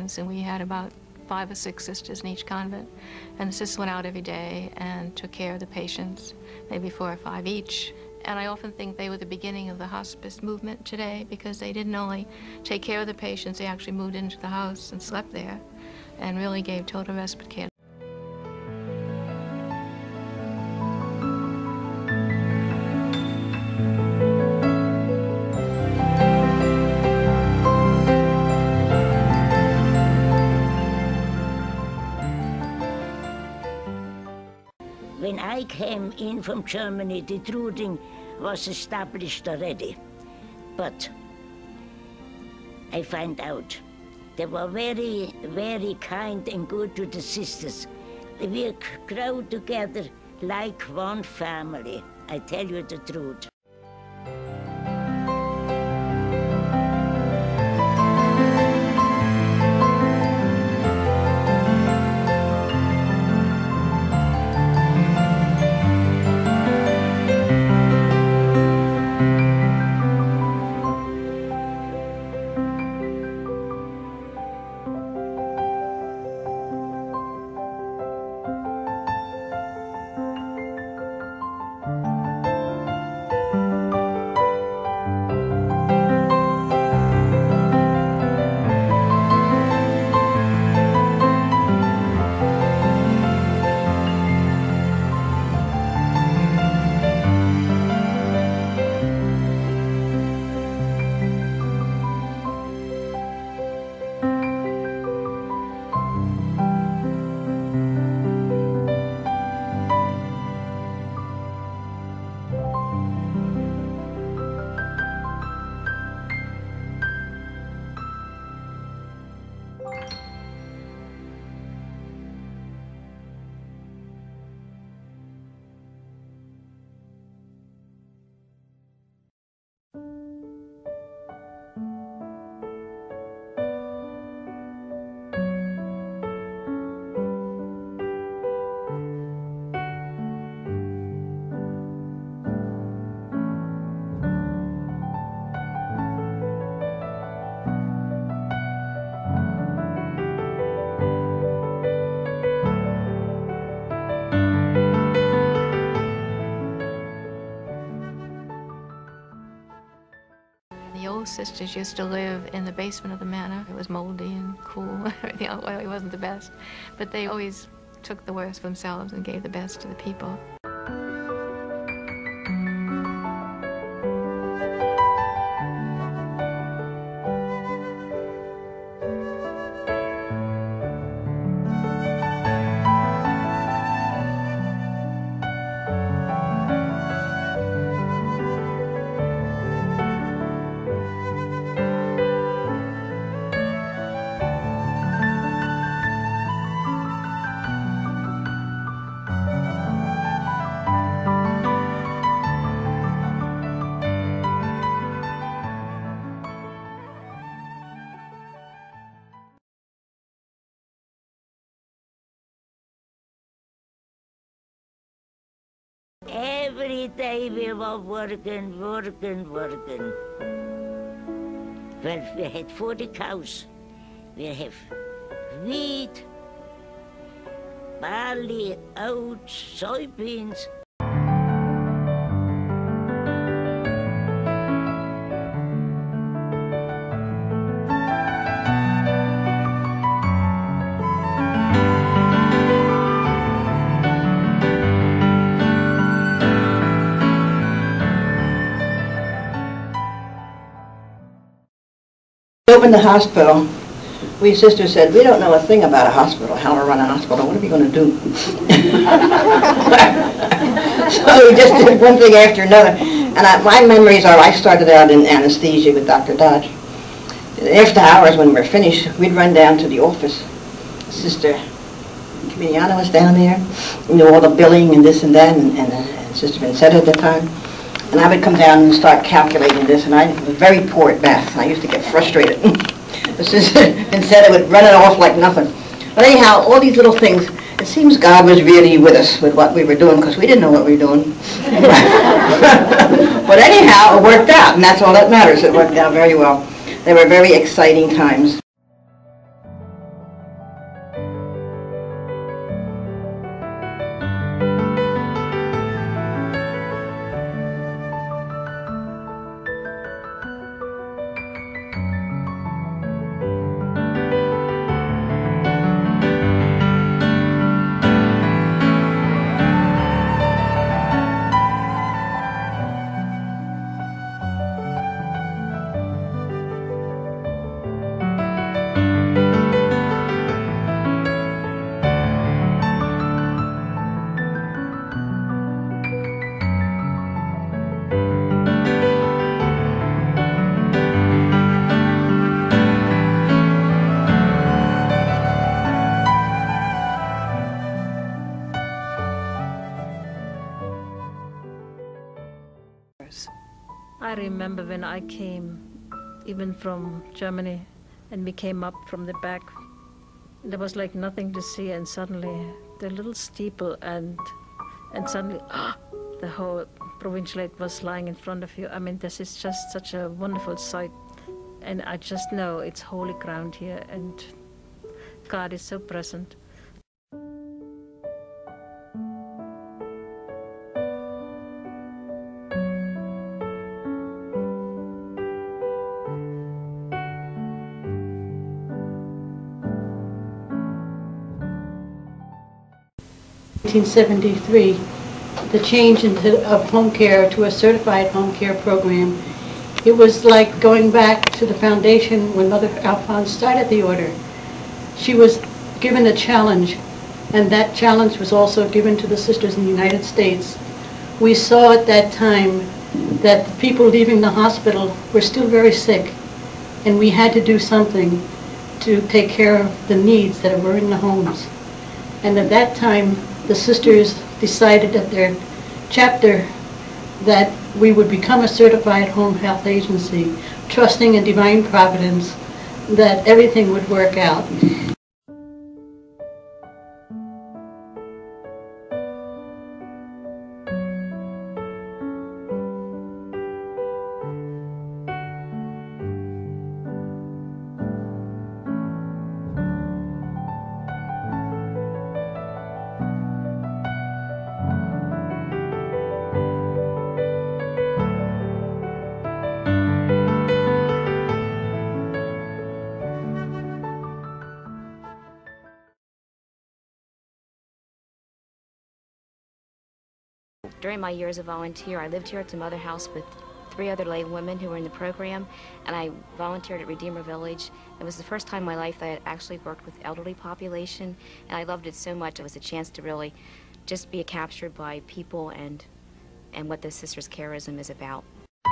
convents, and we had about 5 or 6 sisters in each convent. And the sisters went out every day and took care of the patients, maybe 4 or 5 each. And I often think they were the beginning of the hospice movement today, because they didn't only take care of the patients, they actually moved into the house and slept there and really gave total respite care. When I came in from Germany, the Truding was established already. But I found out they were very, very kind and good to the sisters. We grow together like one family. I tell you the truth. The old sisters used to live in the basement of the manor. It was moldy and cool. Well, it wasn't the best, but they always took the worst for themselves and gave the best to the people. Every day we were working. Well, we had 40 cows. We have wheat, barley, oats, soybeans. Opened the hospital. We sisters said, we don't know a thing about a hospital, how to run a hospital. What are we going to do? So we just did one thing after another. And my memories are, I started out in anesthesia with Dr. Dodge. After hours, when we were finished, we'd run down to the office. Sister Camiliana was down there. You know, all the billing and this and that, and Sister Vincetta at the time. And I would come down and start calculating this, and I was very poor at math. I used to get frustrated. Vincetta would run it off like nothing. But anyhow, all these little things, it seems God was really with us with what we were doing, because we didn't know what we were doing. But anyhow, it worked out, and that's all that matters. It worked out very well. They were very exciting times. remember when I came, even from Germany, and we came up from the back, there was like nothing to see, and suddenly the little steeple, and suddenly the whole Provincialate was lying in front of you. I mean, this is just such a wonderful sight, and I just know it's holy ground here, and God is so present. In 1973, the change of home care to a certified home care program. It was like going back to the foundation when Mother Alphonse started the order. She was given a challenge, and that challenge was also given to the sisters in the United States. We saw at that time that the people leaving the hospital were still very sick, and we had to do something to take care of the needs that were in the homes. And at that time, the sisters decided at their chapter that we would become a certified home health agency, trusting in divine providence that everything would work out. During my years as a volunteer, I lived here at the Mother House with 3 other lay women who were in the program, and I volunteered at Redeemer Village. It was the first time in my life that I had actually worked with elderly population, and I loved it so much. It was a chance to really just be captured by people and what the Sisters' Charism is about.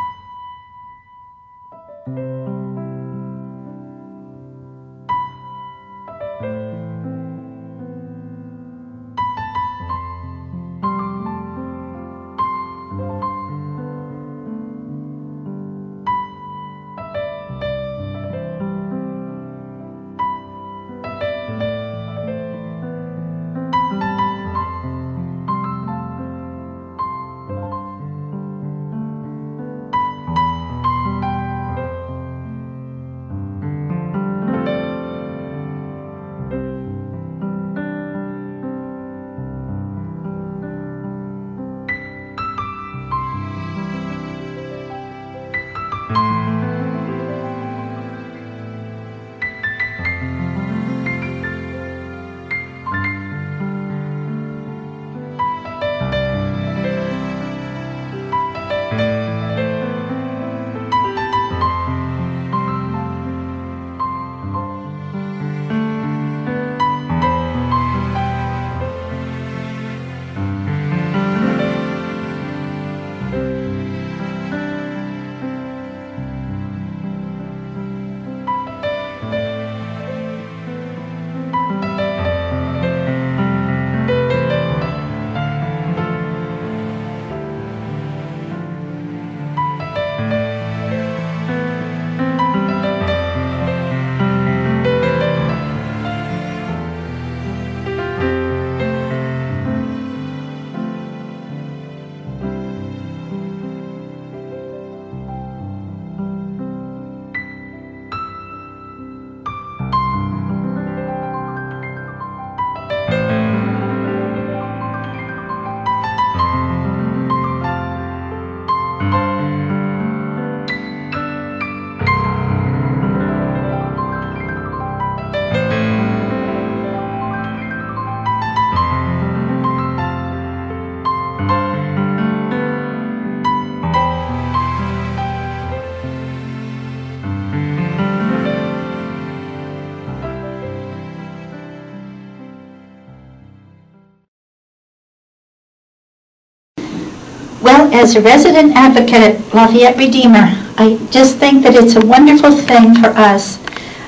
Well, as a resident advocate at Lafayette Redeemer, I just think that it's a wonderful thing for us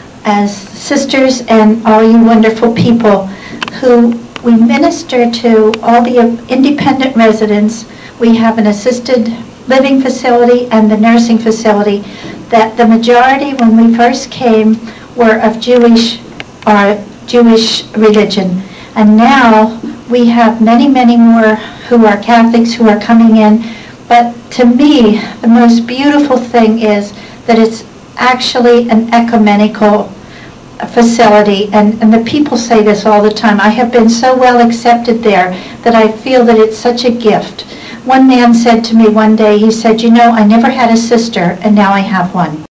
as sisters and all you wonderful people who we minister to all the independent residents. We have an assisted living facility and the nursing facility, that the majority when we first came were of Jewish religion. And now we have many, many more who are Catholics who are coming in. But to me, the most beautiful thing is that it's actually an ecumenical facility, and the people say this all the time. I have been so well accepted there that I feel that it's such a gift. One man said to me one day, he said, "You know, I never had a sister, and now I have one."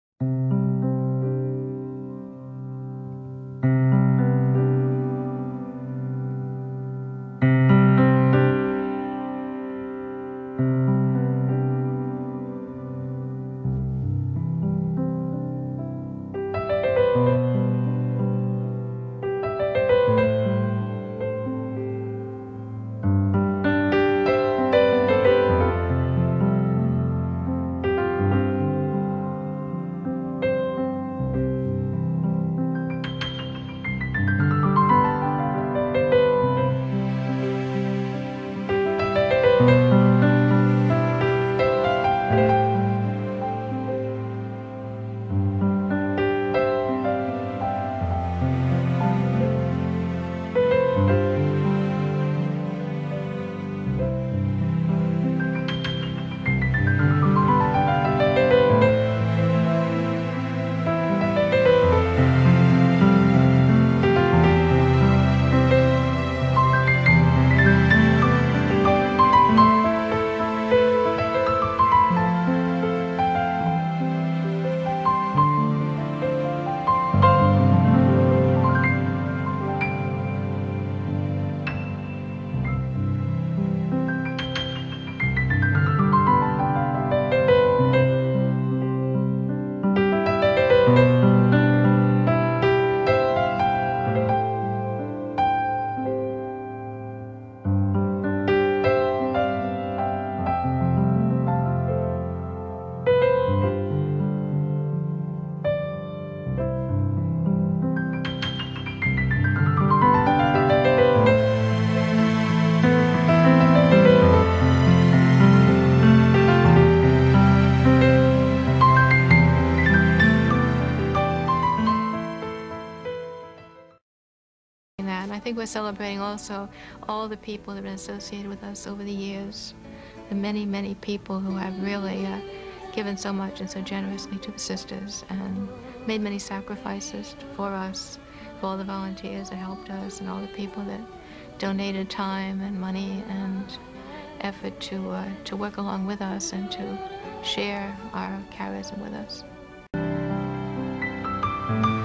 And I think we're celebrating also all the people that have been associated with us over the years, the many, many people who have really given so much and so generously to the sisters and made many sacrifices for us, for all the volunteers that helped us and all the people that donated time and money and effort to work along with us and to share our charism with us.